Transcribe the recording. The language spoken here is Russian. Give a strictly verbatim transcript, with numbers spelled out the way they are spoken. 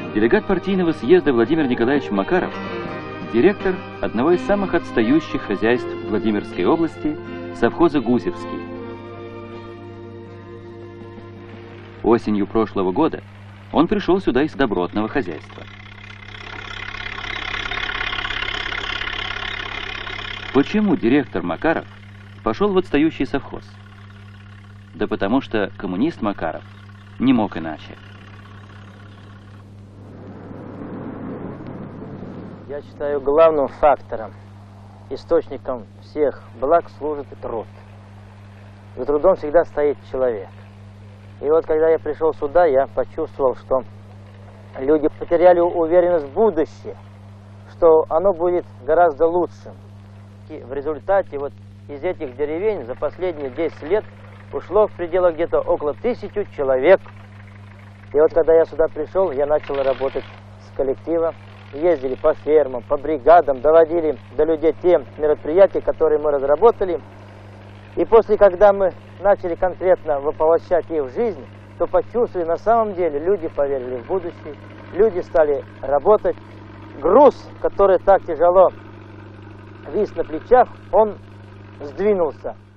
Делегат партийного съезда Владимир Николаевич Макаров, директор одного из самых отстающих хозяйств Владимирской области, совхоза «Гусевский». Осенью прошлого года он пришел сюда из добротного хозяйства. Почему директор Макаров пошел в отстающий совхоз? Да потому что коммунист Макаров не мог иначе. Я считаю, главным фактором, источником всех благ служит труд. За трудом всегда стоит человек. И вот когда я пришел сюда, я почувствовал, что люди потеряли уверенность в будущее, что оно будет гораздо лучшим. И в результате вот из этих деревень за последние десять лет ушло в пределах где-то около тысячи человек. И вот когда я сюда пришел, я начал работать с коллективом. Ездили по фермам, по бригадам, доводили до людей те мероприятия, которые мы разработали. И после, когда мы начали конкретно воплощать их в жизнь, то почувствовали, на самом деле, люди поверили в будущее, люди стали работать. Груз, который так тяжело вис на плечах, он сдвинулся.